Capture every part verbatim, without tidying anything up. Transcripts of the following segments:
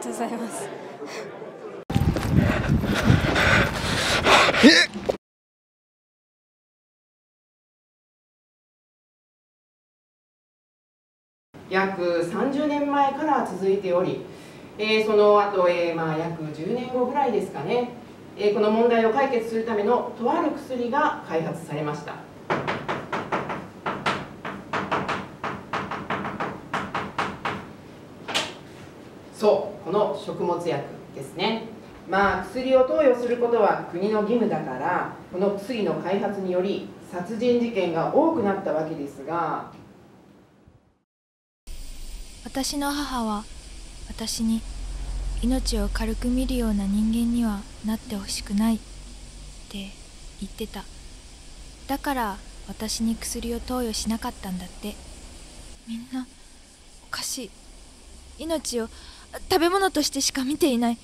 とうございます。 約さんじゅうねんまえから続いており、えー、その後、えーまあ、約じゅうねんごぐらいですかね、えー、この問題を解決するためのとある薬が開発されました。そう、この食物薬ですね。まあ、薬を投与することは国の義務だから、この薬の開発により殺人事件が多くなったわけですが、 私の母は私に命を軽く見るような人間にはなってほしくないって言ってた。だから私に薬を投与しなかったんだって。みんなおかしい。命を食べ物としてしか見ていない。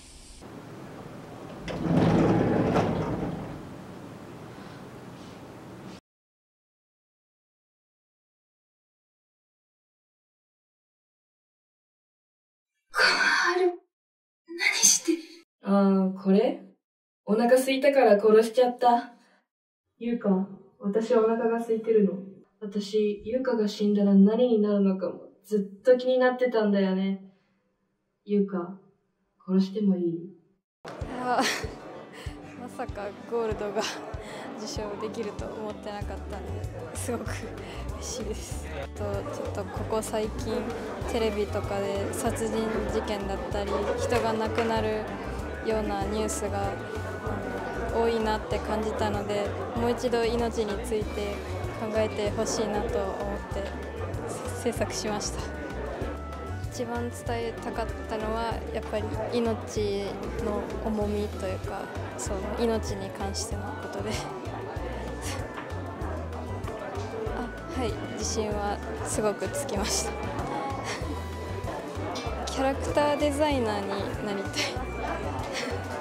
何してああ、これお腹空いたから殺しちゃった。ゆうか、私はお腹が空いてるの。私、ゆうかが死んだら何になるのかもずっと気になってたんだよね。ゆうか、殺してもいい？ いや、まさかゴールドが受賞できると思ってなかったんですごく嬉しいです。とちょっとここ最近テレビとかで殺人事件だったり人が亡くなるようなニュースが多いなって感じたので、もう一度命について考えてほしいなと思って制作しました。一番伝えたかったのはやっぱり命の重みというか、その命に関してのことであ、はい、自信はすごくつきましたキャラクターデザイナーになりたい